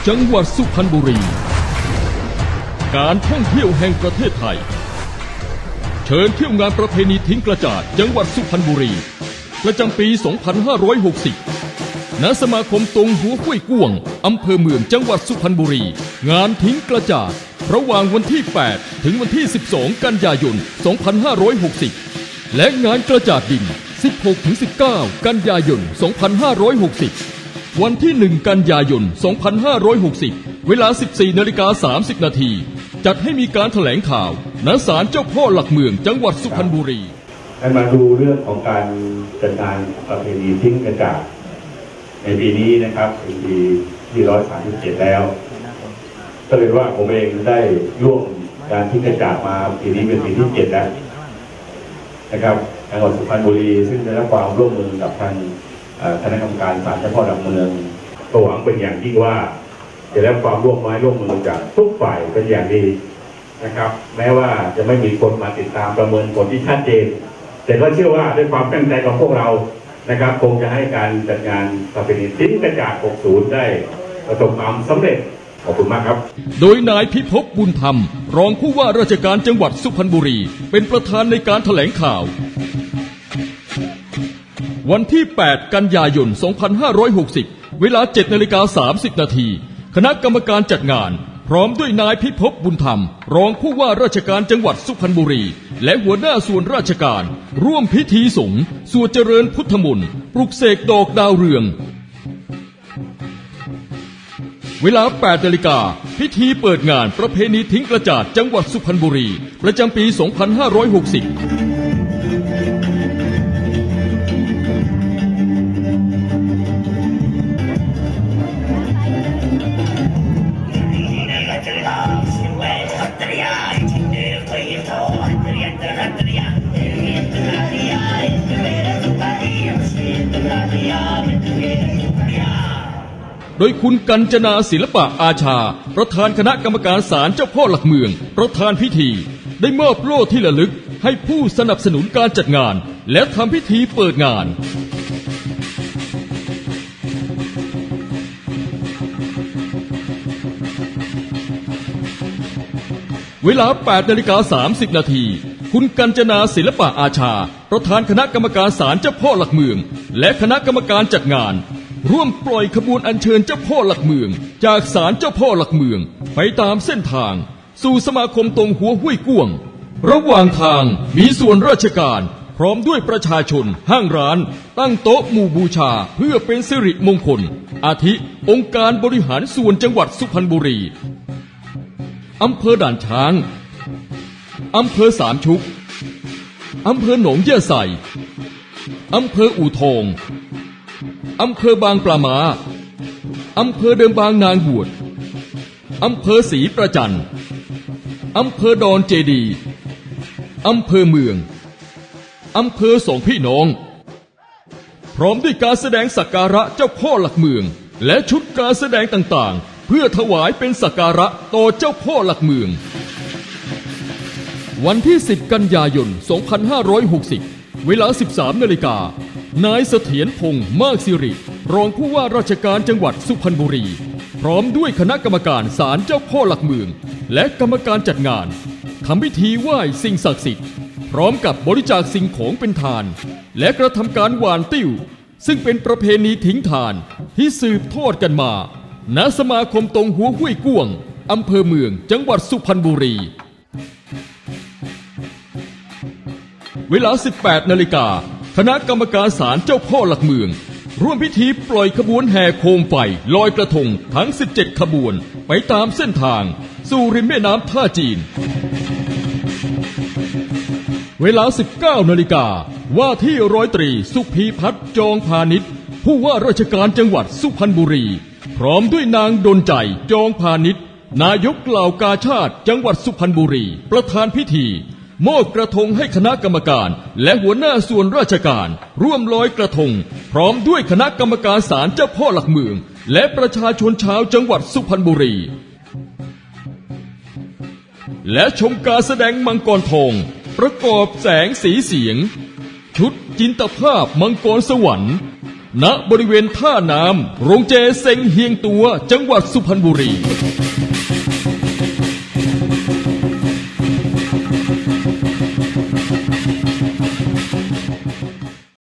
จังหวัดสุพรรณบุรีการท่องเที่ยวแห่งประเทศไทยเชิญเที่ยวงานประเพณีทิ้งกระจาดจังหวัดสุพรรณบุรีประจำปี 2560 ณ สมาคมตงหัวห้วยก้วงอำเภอเมืองจังหวัดสุพรรณบุรีงานทิ้งกระจาดระหว่างวันที่ 8 ถึงวันที่ 12 กันยายน 2560 และงานกระจาดดิน 16-19 กันยายน 2560 วันที่ 1 กันยายน 2560 เวลา 14:30 นาทีจัดให้มีการแถลงข่าวณศาลเจ้าพ่อหลักเมืองจังหวัดสุพรรณบุรีให้มาดูเรื่องของการจัดงานประเพณีทิ้งกระจาดในปีนี้นะครับเป็นปีที่ 137 แล้วก็เลยว่าผมเองได้ร่วมการทิ้งกระจาดมาปีนี้เป็นปีที่ 7 แล้วนะครับจังหวัดสุพรรณบุรีซึ่งได้รับความร่วมมือกับทางคณะกรรมการศาลเจ้าพ่อหลักเมืองก็หวังเป็นอย่างยิ่งว่าจะได้ความร่วมมือจากทุกฝ่ายเป็นอย่างดีนะครับแม้ว่าจะไม่มีคนมาติดตามประเมินผลที่ชัดเจนแต่ก็เชื่อว่าด้วยความตั้งใจของพวกเรานะครับคงจะให้การจัดงานประเพณีทิ้งกระจาด 60 ได้ประสบความสำเร็จขอบคุณมากครับโดยนายพิภพบุญธรรมรองผู้ว่าราชการจังหวัดสุพรรณบุรีเป็นประธานในการแถลงข่าววันที่ 8 กันยายน 2560 เวลา 7:30 นาทีคณะกรรมการจัดงานพร้อมด้วยนายพิภพบุญธรรมรองผู้ว่าราชการจังหวัดสุพรรณบุรีและหัวหน้าส่วนราชการร่วมพิธีสงฆ์สวดเจริญพุทธมนต์ปลุกเสกดอกดาวเรืองเวลา 8 นาฬิกาพิธีเปิดงานประเพณีทิ้งกระจาดจังหวัดสุพรรณบุรีประจำปี 2560โดยคุณกัญจนาศิลปะอาชาประธานคณะกรรมการศาลเจ้าพ่อหลักเมืองประธานพิธีได้มอบโล่ที่ระลึกให้ผู้สนับสนุนการจัดงานและทำพิธีเปิดงานเวลา 8:30 นาทีคุณกัญจนาศิลปะอาชาประธานคณะกรรมการศาลเจ้าพ่อหลักเมืองและคณะกรรมการจัดงานร่วมปล่อยขบวนอัญเชิญเจ้าพ่อหลักเมืองจากศาลเจ้าพ่อหลักเมืองไปตามเส้นทางสู่สมาคมตงหัวห้วยก้วงระหว่างทางมีส่วนราชการพร้อมด้วยประชาชนห้างร้านตั้งโต๊ะหมู่บูชาเพื่อเป็นสิริมงคลอาทิองค์การบริหารส่วนจังหวัดสุพรรณบุรีอำเภอด่านช้างอำเภอสามชุกอำเภอหนองเยื่อใส่อำเภออู่ทองอำเภอบางปลาม้าอำเภอเดิมบางนางบวชอำเภอศรีประจันอำเภอดอนเจดีอำเภอเมืองอำเภอสองพี่น้องพร้อมด้วยการแสดงสักการะเจ้าพ่อหลักเมืองและชุดการแสดงต่างๆเพื่อถวายเป็นสักการะต่อเจ้าพ่อหลักเมืองวันที่ 10 กันยายน 2560 เวลา 13 นาฬิกานายเสถียรพงษ์มากสิริรองผู้ว่าราชการจังหวัดสุพรรณบุรีพร้อมด้วยคณะกรรมการศาลเจ้าพ่อหลักเมืองและกรรมการจัดงานทำพิธีไหว้สิ่งศักดิ์สิทธิ์พร้อมกับบริจาคสิ่งของเป็นทานและกระทำการหว่านติ้วซึ่งเป็นประเพณีทิ้งทานที่สืบทอดกันมาณสมาคมตงหัวห้วยก้วงอำเภอเมืองจังหวัดสุพรรณบุรีเวลา 18 นาฬิกาคณะกรรมการศาลเจ้าพ่อหลักเมืองร่วมพิธีปล่อยขบวนแห่โคมไฟลอยกระทงทั้ง 17 ขบวนไปตามเส้นทางสู่ริมแม่น้ำท่าจีนเวลา 19 นาฬิกาว่าที่ร้อยตรีสุพีพัฒน์จองพาณิชย์ผู้ว่าราชการจังหวัดสุพรรณบุรีพร้อมด้วยนางดลใจจองพาณิชย์นายกเหล่ากาชาติจังหวัดสุพรรณบุรีประธานพิธีมอบกระทงให้คณะกรรมการและหัวหน้าส่วนราชการร่วมลอยกระทงพร้อมด้วยคณะกรรมการศาลเจ้าพ่อหลักเมืองและประชาชนชาวจังหวัดสุพรรณบุรีและชมการแสดงมังกรทองประกอบแสงสีเสียงชุดจินตภาพมังกรสวรรค์ณบริเวณท่าน้ำโรงเจเซ็งเฮียงตัวจังหวัดสุพรรณบุรี